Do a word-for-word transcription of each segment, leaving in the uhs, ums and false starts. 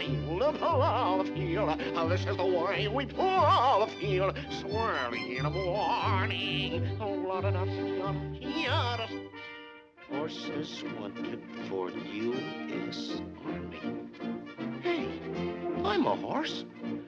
field, plow the field. Oh, this is the way we plow the field. So early in the morning. Oh, lot of nuts, horses wanted for U S Army. Hey, I'm a horse.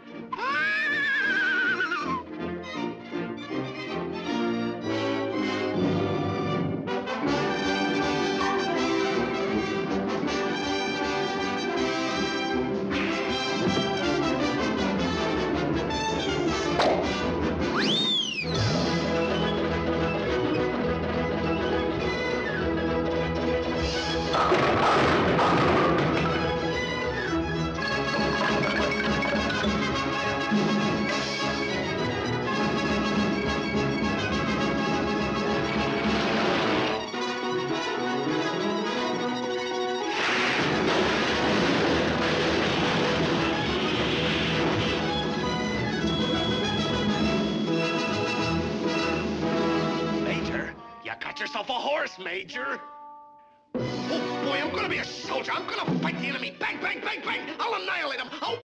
You got yourself a horse, Major. Oh, boy, I'm gonna be a soldier. I'm gonna fight the enemy. Bang, bang, bang, bang. I'll annihilate him. Oh.